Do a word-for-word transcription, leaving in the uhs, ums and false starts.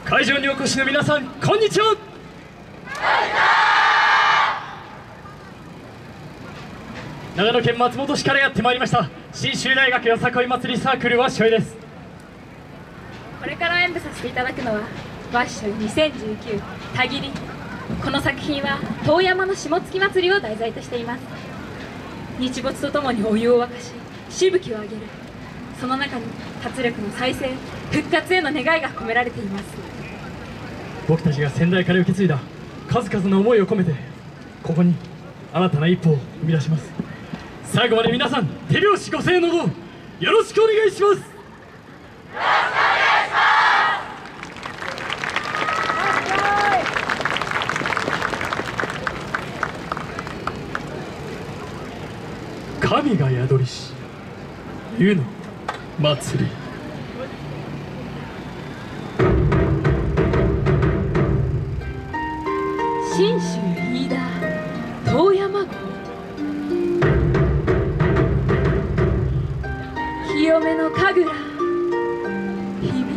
会場にお越しの皆さん、こんにちは。長野県松本市からやってまいりました信州大学よさこい祭りサークルわっしょいです。 これから演舞させていただくのはわっしょいにせんじゅうきゅうたぎり。この作品は遠山の下月祭りを題材としています。日没とともにお湯を沸かししぶきを上げる、その中に活力の再生復活への願いが込められています。 僕たちが先代から受け継いだ数々の思いを込めて、ここに新たな一歩を生み出します。最後まで皆さん手拍子ご声援のほどよろしくお願いします。神が宿りし湯の祭り。 信州飯田遠山郷、清めの神楽響